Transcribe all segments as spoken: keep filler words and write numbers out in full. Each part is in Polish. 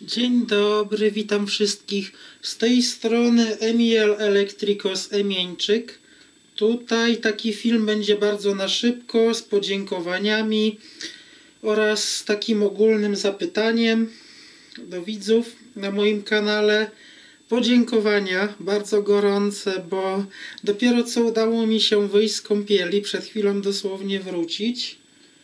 Dzień dobry, witam wszystkich. Z tej strony Emil Elektrikos Emieńczyk. Tutaj taki film będzie bardzo na szybko, z podziękowaniami oraz z takim ogólnym zapytaniem do widzów na moim kanale. Podziękowania bardzo gorące, bo dopiero co udało mi się wyjść z kąpieli, przed chwilą dosłownie wrócić.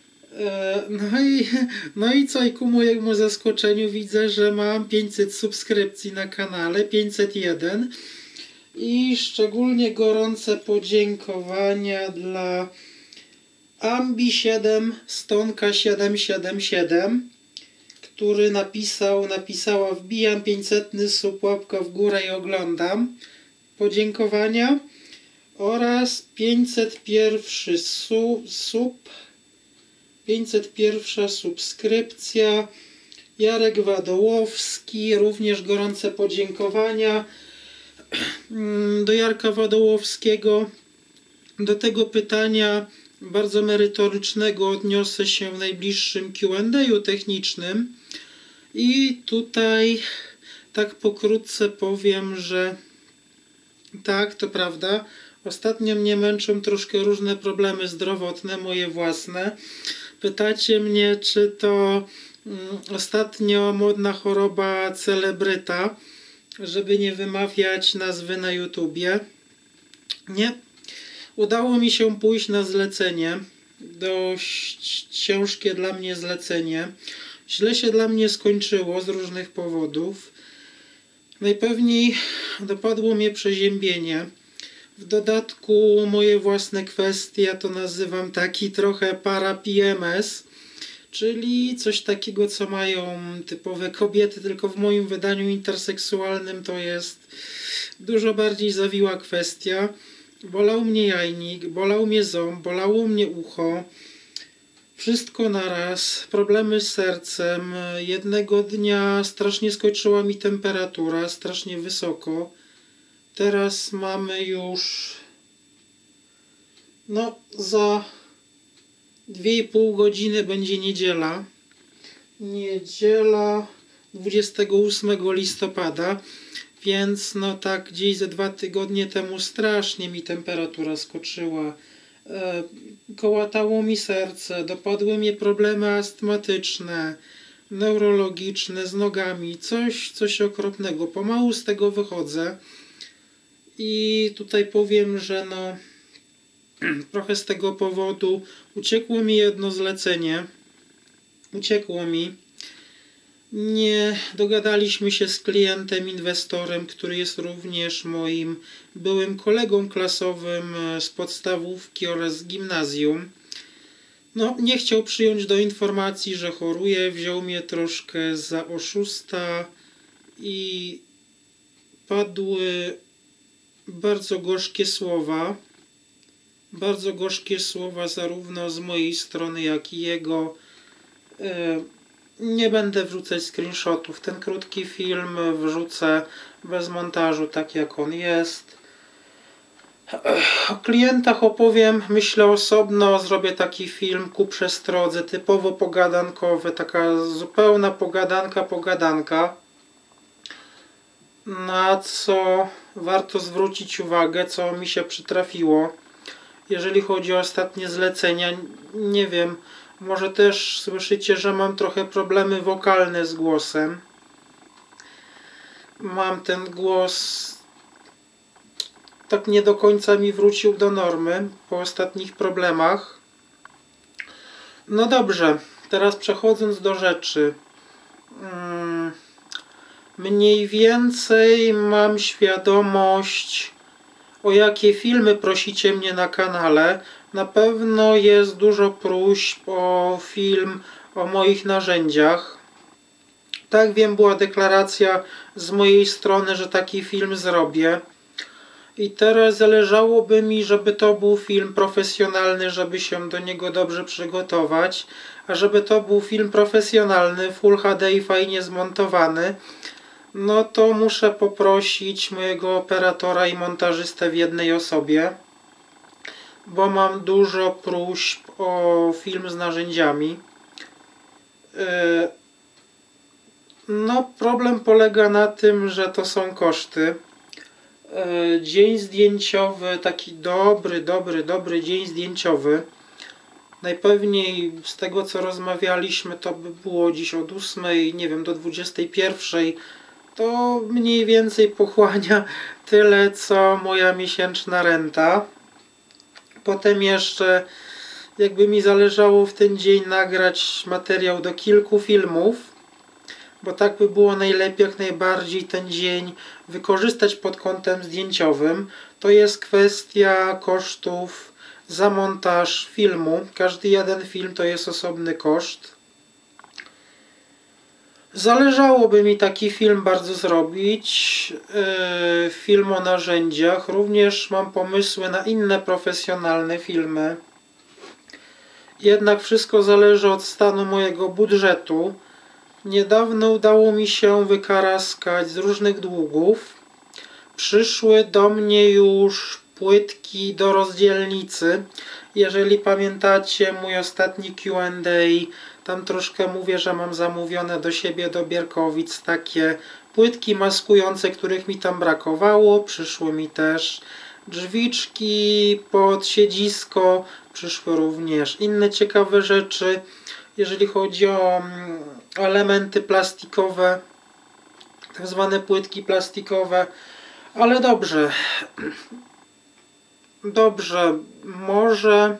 No i, no i co, i ku mojemu zaskoczeniu widzę, że mam pięćset subskrypcji na kanale, pięćset jeden, i szczególnie gorące podziękowania dla Ambi siedem, Stonka siedem siedem siedem, który napisał, napisała: wbijam pięćsetny sub, łapka w górę i oglądam. Podziękowania. Oraz pięćset jeden sub, sub pięćset jeden subskrypcja, Jarek Wadołowski, również gorące podziękowania do Jarka Wadołowskiego. Do tego pytania bardzo merytorycznego odniosę się w najbliższym Q and A technicznym. I tutaj tak pokrótce powiem, że tak, to prawda, ostatnio mnie męczą troszkę różne problemy zdrowotne, moje własne. Pytacie mnie, czy to mm, ostatnio modna choroba celebryta, żeby nie wymawiać nazwy na YouTubie. Nie. Udało mi się pójść na zlecenie. Dość ciężkie dla mnie zlecenie. Źle się dla mnie skończyło z różnych powodów. Najpewniej dopadło mnie przeziębienie. W dodatku moje własne kwestie, ja to nazywam taki trochę para-P M S, czyli coś takiego, co mają typowe kobiety, tylko w moim wydaniu interseksualnym to jest dużo bardziej zawiła kwestia. Bolał mnie jajnik, bolał mnie ząb, bolało mnie ucho, wszystko naraz, problemy z sercem. Jednego dnia strasznie skoczyła mi temperatura, strasznie wysoko. Teraz mamy już, no za dwie i pół godziny będzie niedziela. Niedziela dwudziestego ósmego listopada, więc no tak gdzieś ze dwa tygodnie temu strasznie mi temperatura skoczyła. E, kołatało mi serce, dopadły mnie problemy astmatyczne, neurologiczne, z nogami, coś, coś okropnego. Pomału z tego wychodzę. I tutaj powiem, że no trochę z tego powodu uciekło mi jedno zlecenie. Uciekło mi. Nie dogadaliśmy się z klientem, inwestorem, który jest również moim byłym kolegą klasowym z podstawówki oraz z gimnazjum. No, nie chciał przyjąć do informacji, że choruję. Wziął mnie troszkę za oszusta i padły bardzo gorzkie słowa, bardzo gorzkie słowa zarówno z mojej strony, jak i jego. Nie będę wrzucać screenshotów. Ten krótki film wrzucę bez montażu, tak jak on jest. O klientach opowiem, myślę, osobno. Zrobię taki film ku przestrodze, typowo pogadankowy, taka zupełna pogadanka, pogadanka. Na co warto zwrócić uwagę, co mi się przytrafiło. Jeżeli chodzi o ostatnie zlecenia, nie wiem, może też słyszycie, że mam trochę problemy wokalne z głosem. Mam ten głos, tak nie do końca mi wrócił do normy po ostatnich problemach. No dobrze, teraz przechodząc do rzeczy. Hmm. Mniej więcej mam świadomość, o jakie filmy prosicie mnie na kanale. Na pewno jest dużo próśb o film o moich narzędziach. Tak, wiem, była deklaracja z mojej strony, że taki film zrobię. I teraz zależałoby mi, żeby to był film profesjonalny, żeby się do niego dobrze przygotować. A żeby to był film profesjonalny, Full H D i fajnie zmontowany, no to muszę poprosić mojego operatora i montażystę w jednej osobie, bo mam dużo próśb o film z narzędziami. No, problem polega na tym, że to są koszty. Dzień zdjęciowy, taki dobry, dobry, dobry dzień zdjęciowy. Najpewniej z tego, co rozmawialiśmy, to by było dziś od ósmej, nie wiem, do dwudziestej pierwszej. To mniej więcej pochłania tyle, co moja miesięczna renta. Potem jeszcze, jakby mi zależało w ten dzień nagrać materiał do kilku filmów, bo tak by było najlepiej, jak najbardziej ten dzień wykorzystać pod kątem zdjęciowym. To jest kwestia kosztów za montaż filmu. Każdy jeden film to jest osobny koszt. Zależałoby mi taki film bardzo zrobić, yy, film o narzędziach. Również mam pomysły na inne profesjonalne filmy. Jednak wszystko zależy od stanu mojego budżetu. Niedawno udało mi się wykaraskać z różnych długów. Przyszły do mnie już płytki do rozdzielnicy. Jeżeli pamiętacie mój ostatni Q and A, tam troszkę mówię, że mam zamówione do siebie do Bierkowic takie płytki maskujące, których mi tam brakowało. Przyszły mi też drzwiczki pod siedzisko. Przyszły również inne ciekawe rzeczy. Jeżeli chodzi o elementy plastikowe, tak zwane płytki plastikowe. Ale dobrze. Dobrze, może...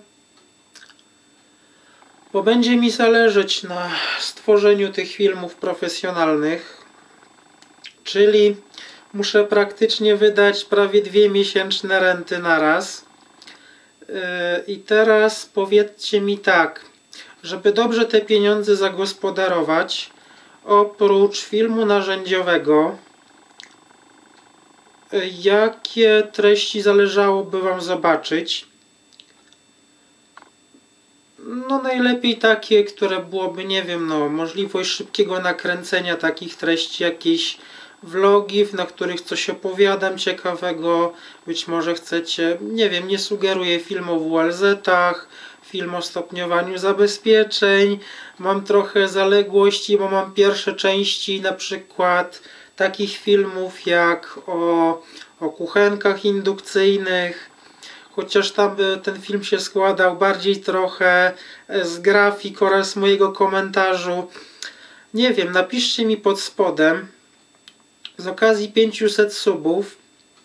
Bo będzie mi zależeć na stworzeniu tych filmów profesjonalnych, czyli muszę praktycznie wydać prawie dwie miesięczne renty na raz. I teraz powiedzcie mi tak, żeby dobrze te pieniądze zagospodarować, oprócz filmu narzędziowego, jakie treści zależałoby Wam zobaczyć? No najlepiej takie, które byłoby, nie wiem, no możliwość szybkiego nakręcenia takich treści, jakieś vlogi, na których coś opowiadam ciekawego. Być może chcecie, nie wiem, nie sugeruję film o W L Z-ach, film o stopniowaniu zabezpieczeń. Mam trochę zaległości, bo mam pierwsze części na przykład takich filmów jak o, o kuchenkach indukcyjnych. Chociaż tam ten film się składał bardziej trochę z grafik oraz mojego komentarzu. Nie wiem, napiszcie mi pod spodem z okazji pięciuset subów,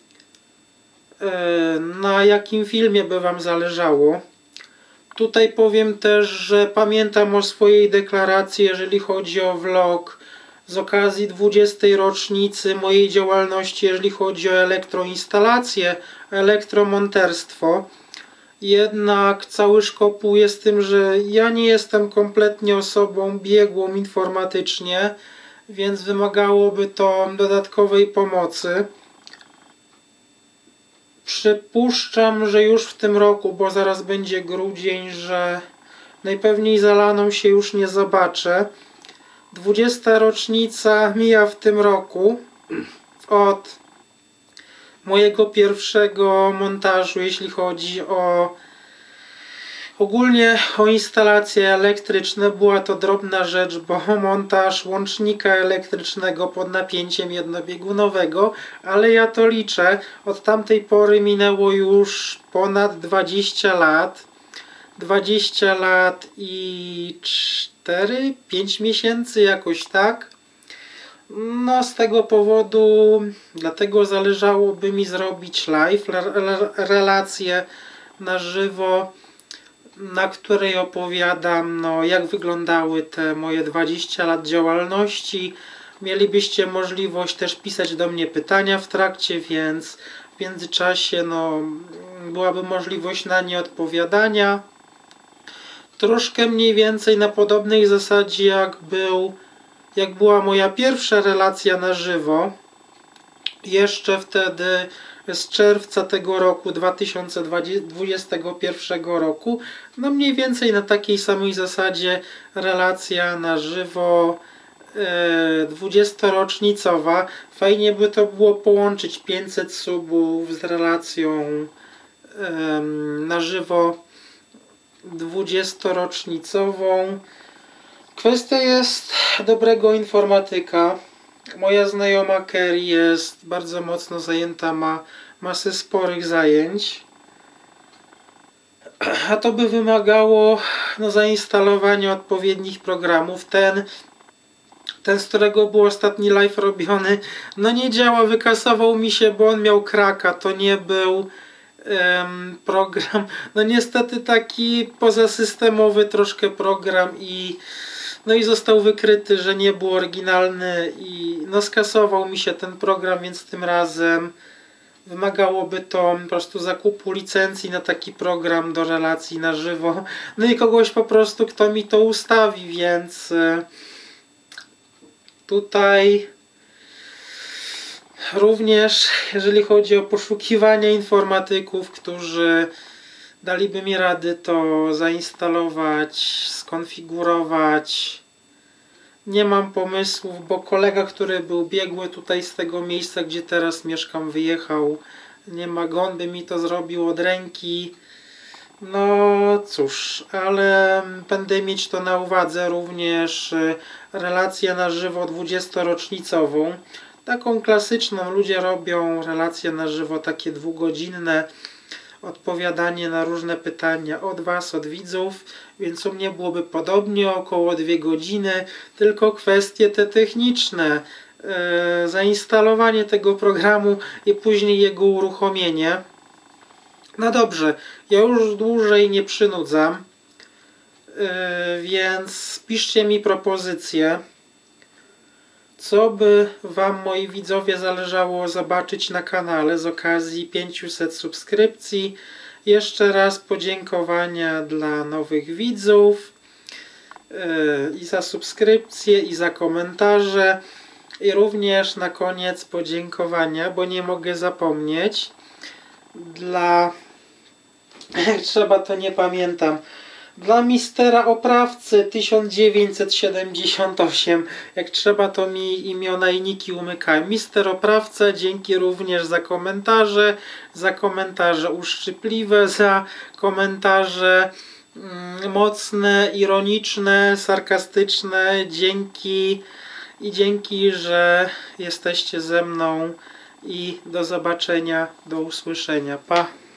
na jakim filmie by Wam zależało. Tutaj powiem też, że pamiętam o swojej deklaracji, jeżeli chodzi o vlog z okazji dwudziestej rocznicy mojej działalności, jeżeli chodzi o elektroinstalację, elektromonterstwo. Jednak cały szkopuł jest tym, że ja nie jestem kompletnie osobą biegłą informatycznie, więc wymagałoby to dodatkowej pomocy. Przypuszczam, że już w tym roku, bo zaraz będzie grudzień, że najpewniej z Alaną się już nie zobaczę. dwudziesta rocznica mija w tym roku od mojego pierwszego montażu, jeśli chodzi o ogólnie o instalacje elektryczne. Była to drobna rzecz, bo montaż łącznika elektrycznego pod napięciem jednobiegunowego, ale ja to liczę. Od tamtej pory minęło już ponad dwadzieścia lat. dwadzieścia lat i cztery pięć miesięcy, jakoś tak. No z tego powodu, dlatego zależałoby mi zrobić live, relację na żywo, na której opowiadam, no, jak wyglądały te moje dwadzieścia lat działalności. Mielibyście możliwość też pisać do mnie pytania w trakcie, więc w międzyczasie no, byłaby możliwość na nie odpowiadania. Troszkę mniej więcej na podobnej zasadzie jak był, jak była moja pierwsza relacja na żywo. Jeszcze wtedy z czerwca tego roku, dwa tysiące dwudziestego pierwszego roku. No mniej więcej na takiej samej zasadzie relacja na żywo e, dwudziestorocznicowa. Fajnie by to było połączyć pięćset subów z relacją e, na żywo dwudziestorocznicową, Kwestia jest dobrego informatyka. Moja znajoma Kerry jest bardzo mocno zajęta, ma masę sporych zajęć. A to by wymagało no, zainstalowania odpowiednich programów. Ten, ten, z którego był ostatni live robiony, no nie działa, wykasował mi się, bo on miał kraka. To nie był um, program, no niestety taki pozasystemowy troszkę program i no i został wykryty, że nie był oryginalny i no skasował mi się ten program, więc tym razem wymagałoby to po prostu zakupu licencji na taki program do relacji na żywo. No i kogoś po prostu, kto mi to ustawi, więc tutaj również jeżeli chodzi o poszukiwanie informatyków, którzy daliby mi rady to zainstalować, skonfigurować, nie mam pomysłów, bo kolega, który był biegły tutaj z tego miejsca, gdzie teraz mieszkam, wyjechał. Nie ma go, on by mi to zrobił od ręki. No cóż, ale będę mieć to na uwadze, również relację na żywo dwudziestorocznicową. Taką klasyczną, ludzie robią relacje na żywo takie dwugodzinne. Odpowiadanie na różne pytania od Was, od widzów, więc u mnie byłoby podobnie, około dwie godziny, tylko kwestie te techniczne, e, zainstalowanie tego programu i później jego uruchomienie. No dobrze, ja już dłużej nie przynudzam, e, więc piszcie mi propozycje, co by Wam, moi widzowie, zależało zobaczyć na kanale z okazji pięciuset subskrypcji. Jeszcze raz podziękowania dla nowych widzów yy, i za subskrypcje, i za komentarze. I również na koniec podziękowania, bo nie mogę zapomnieć, dla... trzeba to nie pamiętam. Dla mistera Oprawcy tysiąc dziewięćset siedemdziesiąt osiem. Jak trzeba, to mi imiona i niki umykają. Mister Oprawca, dzięki również za komentarze, za komentarze uszczypliwe, za komentarze mm, mocne, ironiczne, sarkastyczne. Dzięki i dzięki, że jesteście ze mną i do zobaczenia, do usłyszenia. Pa!